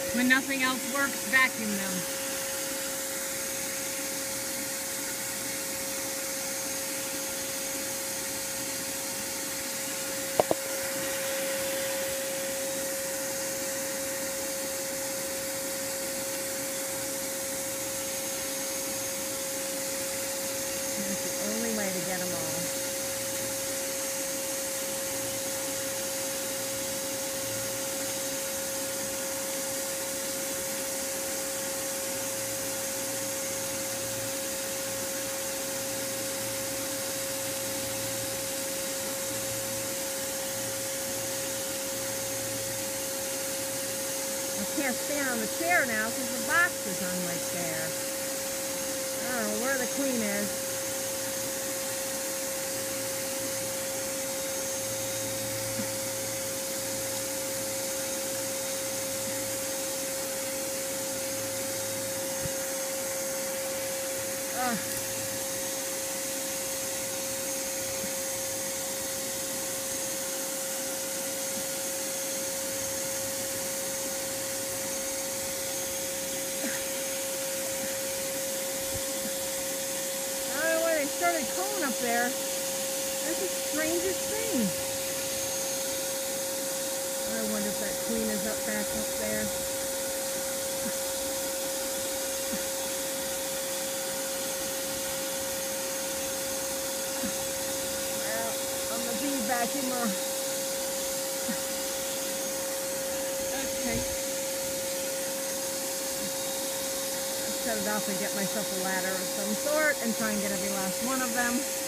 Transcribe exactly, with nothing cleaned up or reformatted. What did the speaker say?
When nothing else works, vacuum them. That's the only way to get them all. I can't stand on the chair now because the box is on right there. I don't know where the queen is. Ugh. They started calling up there. That's the strangest thing. I wonder if that queen is up back up there. Well, I'm the bee vacuumer. Okay. Shut it off and get myself a ladder of some sort and try and get every last one of them.